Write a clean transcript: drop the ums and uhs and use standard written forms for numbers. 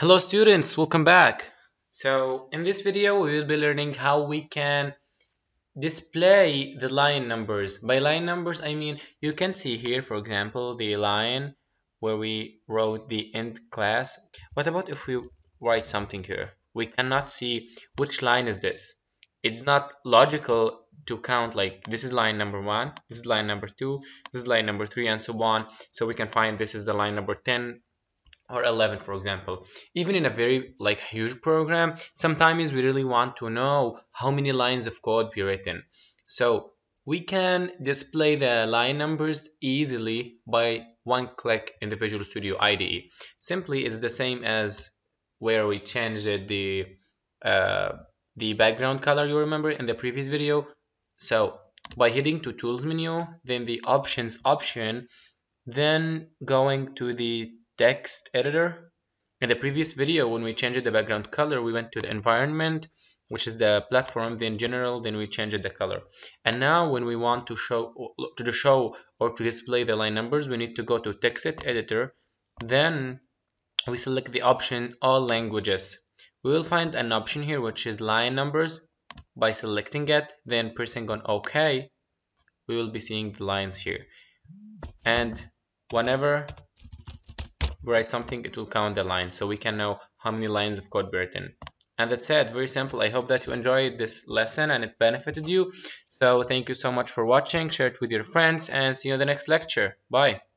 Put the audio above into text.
Hello students, welcome back. So in this video we will be learning how we can display the line numbers. By line numbers I mean you can see here for example the line where we wrote the end class. What about if we write something here? We cannot see which line is this. It's not logical to count like this is line number 1, this is line number 2, this is line number 3 and so on. So we can find this is the line number 10 or 11 for example. Even in a very like huge program, sometimes we really want to know how many lines of code we written. So we can display the line numbers easily by one click in the Visual Studio IDE. Simply it's the same as where we changed uh, the background color, you remember in the previous video. So by heading to tools menu, then the options option, then going to the text editor. In the previous video, when we changed the background color, we went to the environment, which is the platform, then general, then we changed the color. And now when we want to show or to display the line numbers, we need to go to text editor. Then we select the option all languages. We will find an option here which is line numbers. By selecting it, then pressing on OK, we will be seeing the lines here. And whenever we write something, it will count the lines so we can know how many lines of code we written. And that's it, very simple. I hope that you enjoyed this lesson and it benefited you. So thank you so much for watching, share it with your friends, and see you in the next lecture. Bye.